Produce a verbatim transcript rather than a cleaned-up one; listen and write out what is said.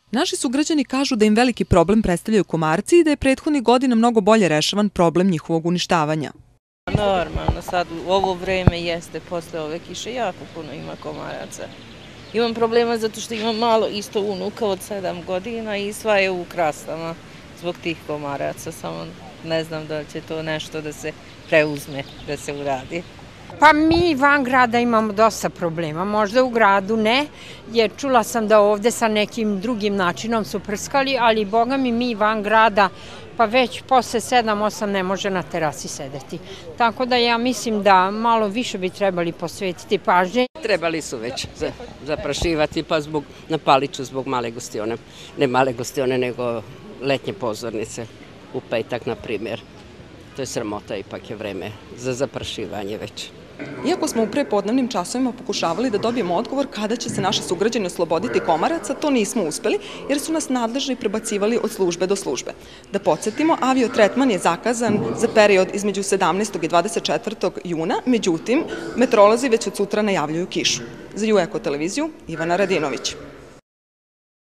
Naši sugrađani kažu da im veliki problem predstavljaju komarci i da je prethodnih godina mnogo bolje rešavan problem njihovog uništavanja. Normalno, sad u ovo vreme jeste, posle ove kiše jako puno ima komaraca. Imam problema zato što imam malo isto unuka od sedam godina i sva je u krastama zbog tih komaraca, samo ne znam da će to nešto da se preuzme, da se uradi. Pa mi van grada imamo dosta problema, možda u gradu ne, jer čula sam da ovde sa nekim drugim načinom su prskali, ali boga mi mi van grada pa već posle sedam osam ne može na terasi sedeti. Tako da ja mislim da malo više bi trebali posvetiti pažnje. Trebali su već zaprašivati pa zbog, na Paliću zbog male gostione, ne male gostione nego letnje pozornice u petak na primjer. To je sramota, ipak je vreme za zaprašivanje već. Iako smo u prepodnevnim časovima pokušavali da dobijemo odgovor kada će se naši sugrađani osloboditi komaraca, to nismo uspeli jer su nas nadležni prebacivali od službe do službe. Da podsjetimo, aviotretman je zakazan za period između sedamnaestog i dvadeset četvrtog juna, međutim, meteorolozi već od sutra najavljuju kišu. Za U Eko televiziju, Ivana Radinović.